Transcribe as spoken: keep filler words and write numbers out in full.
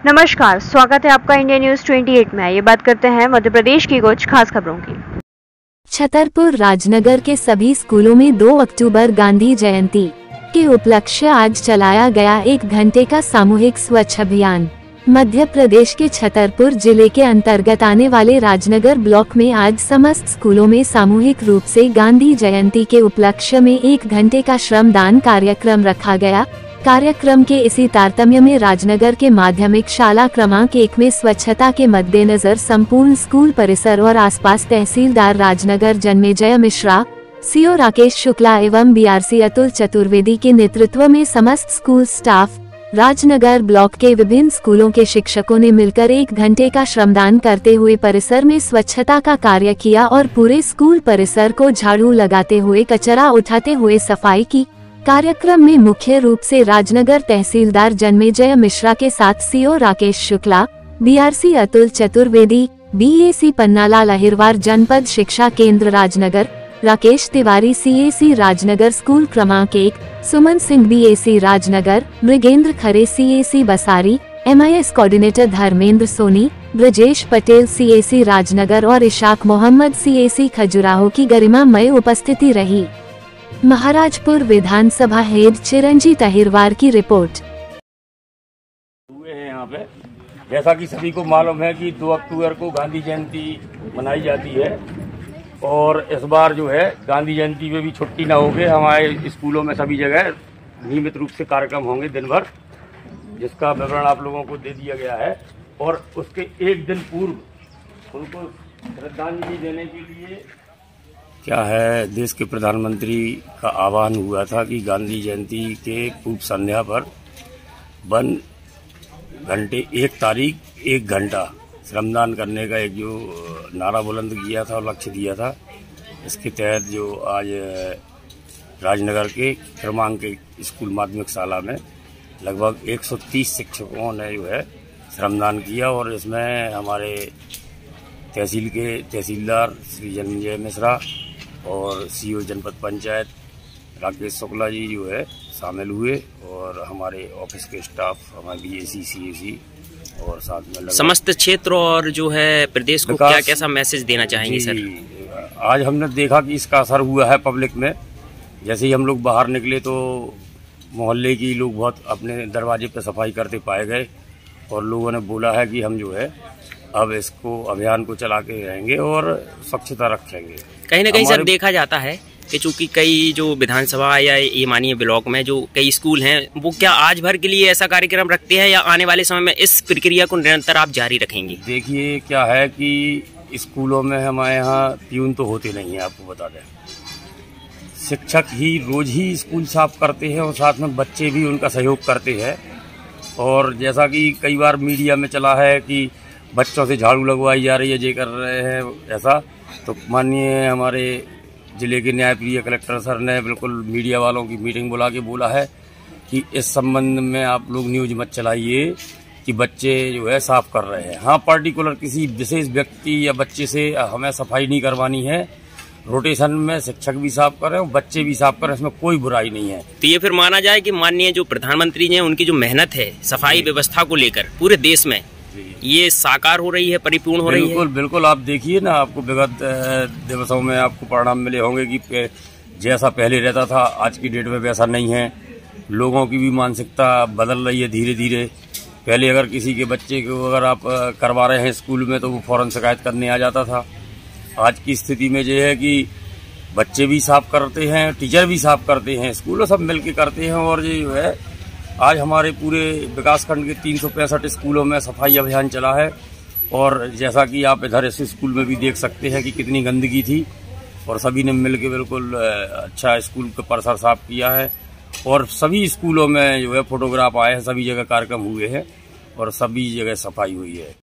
नमस्कार, स्वागत है आपका इंडिया न्यूज अट्ठाईस में। ये बात करते हैं मध्य प्रदेश की कुछ खास खबरों की। छतरपुर राजनगर के सभी स्कूलों में दो अक्टूबर गांधी जयंती के उपलक्ष्य आज चलाया गया एक घंटे का सामूहिक स्वच्छ अभियान। मध्य प्रदेश के छतरपुर जिले के अंतर्गत आने वाले राजनगर ब्लॉक में आज समस्त स्कूलों में सामूहिक रूप से गांधी जयंती के उपलक्ष्य में एक घंटे का श्रमदान कार्यक्रम रखा गया। कार्यक्रम के इसी तारतम्य में राजनगर के माध्यमिक शाला क्रमांक एक में स्वच्छता के मद्देनजर संपूर्ण स्कूल परिसर और आसपास तहसीलदार राजनगर जन्मेजय मिश्रा, सीओ राकेश शुक्ला एवं बीआरसी अतुल चतुर्वेदी के नेतृत्व में समस्त स्कूल स्टाफ, राजनगर ब्लॉक के विभिन्न स्कूलों के शिक्षकों ने मिलकर एक घंटे का श्रमदान करते हुए परिसर में स्वच्छता का कार्य किया और पूरे स्कूल परिसर को झाड़ू लगाते हुए कचरा उठाते हुए सफाई की। कार्यक्रम में मुख्य रूप से राजनगर तहसीलदार जन्मेजय मिश्रा के साथ CO Rakesh Shukla, BRC Atul Chaturvedi, BAC Pannalal Ahirwar, जनपद शिक्षा केंद्र राजनगर राकेश तिवारी, सीएसी राजनगर स्कूल क्रमांक एक, Suman Singh BAC Rajnagar, Mrigendra Khare CAC Basari, MIS coordinator Dharmendra Soni, Brajesh Patel CAC Rajnagar और इशाक मोहम्मद सीएसी खजुराहो की गरिमामय उपस्थिति रही। महाराजपुर विधानसभा हेड चिरंजीत अहिरवार की रिपोर्ट। हुए हैं यहाँ पे, जैसा कि सभी को मालूम है कि दो अक्टूबर को गांधी जयंती मनाई जाती है और इस बार जो है गांधी जयंती में भी छुट्टी ना होके हमारे स्कूलों में सभी जगह नियमित रूप से कार्यक्रम होंगे दिन भर, जिसका विवरण आप लोगों को दे दिया गया है। और उसके एक दिन पूर्व उनको श्रद्धांजलि देने के लिए क्या है, देश के प्रधानमंत्री का आह्वान हुआ था कि गांधी जयंती के पूर्व संध्या पर वन घंटे एक तारीख एक घंटा श्रमदान करने का एक जो नारा बुलंद किया था और लक्ष्य दिया था। इसके तहत जो आज राजनगर के क्रमांक स्कूल माध्यमिक शाला में लगभग एक सौ तीस शिक्षकों ने जो है श्रमदान किया और इसमें हमारे तहसील के तहसीलदार श्री जन्मेजय मिश्रा और सीओ जनपद पंचायत राकेश शुक्ला जी जो है शामिल हुए और हमारे ऑफिस के स्टाफ, हमारे बीएसी सीएसी और साथ में समस्त क्षेत्र और जो है प्रदेश को क्या कैसा मैसेज देना चाहेंगे सर? आज हमने देखा कि इसका असर हुआ है पब्लिक में। जैसे ही हम लोग बाहर निकले तो मोहल्ले की लोग बहुत अपने दरवाजे पर सफाई करते पाए गए और लोगों ने बोला है कि हम जो है अब इसको अभियान को चला के रहेंगे और स्वच्छता रखेंगे। कहीं ना कहीं सर देखा जाता है कि चूंकि कई जो विधानसभा या ये मानिए ब्लॉक में जो कई स्कूल हैं वो क्या आज भर के लिए ऐसा कार्यक्रम रखते हैं या आने वाले समय में इस प्रक्रिया को निरंतर आप जारी रखेंगे? देखिए क्या है कि स्कूलों में हमारे यहाँ प्यून तो होते नहीं है, आपको बता दें। शिक्षक ही रोज ही स्कूल साफ करते हैं और साथ में बच्चे भी उनका सहयोग करते हैं। और जैसा कि कई बार मीडिया में चला है कि बच्चों से झाड़ू लगवाई जा रही है, ये कर रहे हैं ऐसा, तो माननीय हमारे जिले के न्यायप्रिय कलेक्टर सर ने बिल्कुल मीडिया वालों की मीटिंग बुला के बोला है कि इस संबंध में आप लोग न्यूज मत चलाइए कि बच्चे जो है साफ कर रहे हैं। हाँ, पर्टिकुलर किसी विशेष व्यक्ति या बच्चे से हमें सफाई नहीं करवानी है। रोटेशन में शिक्षक भी साफ कर रहे हैं, बच्चे भी साफ कर रहे हैं, इसमें कोई बुराई नहीं है। तो ये फिर माना जाए कि माननीय जो प्रधानमंत्री ने उनकी जो मेहनत है सफाई व्यवस्था को लेकर पूरे देश में ये साकार हो रही है, परिपूर्ण हो रही है। बिल्कुल बिल्कुल, आप देखिए ना, आपको विगत दिवसों में आपको परिणाम मिले होंगे कि जैसा पहले रहता था आज की डेट में वैसा नहीं है। लोगों की भी मानसिकता बदल रही है धीरे धीरे। पहले अगर किसी के बच्चे को अगर आप करवा रहे हैं स्कूल में तो वो फौरन शिकायत करने आ जाता था। आज की स्थिति में ये है कि बच्चे भी साफ करते हैं, टीचर भी साफ करते हैं, स्कूलों सब मिलके करते हैं। और ये जो है आज हमारे पूरे विकासखंड के तीन सौ पैंसठ स्कूलों में सफाई अभियान चला है। और जैसा कि आप इधर इस स्कूल में भी देख सकते हैं कि कितनी गंदगी थी और सभी ने मिलकर बिल्कुल अच्छा स्कूल का परिसर साफ किया है। और सभी स्कूलों में जो है फोटोग्राफ आए हैं, सभी जगह कार्यक्रम हुए हैं और सभी जगह सफाई हुई है।